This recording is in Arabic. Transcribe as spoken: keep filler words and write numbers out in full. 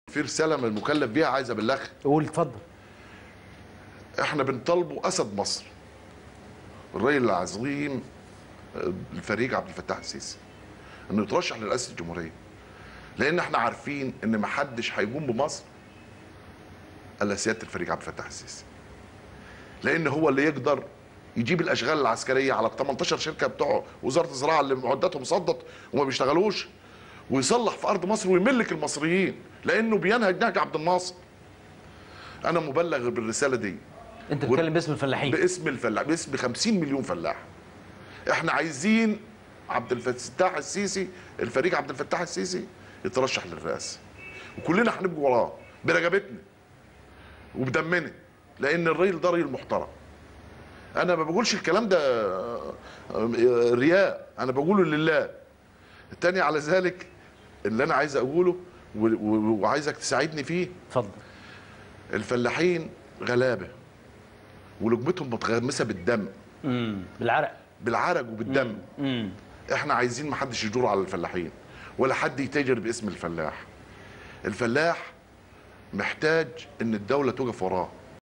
في رساله من المكلف بيها عايز ابلغها. قول اتفضل. احنا بنطالبه اسد مصر الراجل العظيم الفريق عبد الفتاح السيسي انه يترشح لرئاسه الجمهوريه، لان احنا عارفين ان ما حدش هيقوم بمصر الا سياده الفريق عبد الفتاح السيسي، لان هو اللي يقدر يجيب الاشغال العسكريه على ال تمنتاشر شركه بتوع وزاره الزراعه اللي معداتهم صدت وما بيشتغلوش، ويصلح في ارض مصر ويملك المصريين، لانه بينهج نهج عبد الناصر. انا مبلغ بالرساله دي. انت بتتكلم باسم الفلاحين؟ باسم الفلاح، باسم خمسين مليون فلاح. احنا عايزين عبد الفتاح السيسي، الفريق عبد الفتاح السيسي يترشح للرئاسه، وكلنا هنبقى وراه برقبتنا وبدمنا، لان الراجل ده راجل محترم. انا ما بقولش الكلام ده رياء، انا بقوله لله. الثاني على ذلك اللي انا عايز اقوله وعايزك تساعدني فيه، اتفضل. الفلاحين غلابه ولقمتهم متغمسه بالدم. امم بالعرق بالعرق وبالدم. امم احنا عايزين ما حدش يجور على الفلاحين ولا حد يتاجر باسم الفلاح. الفلاح محتاج ان الدوله توقف وراه.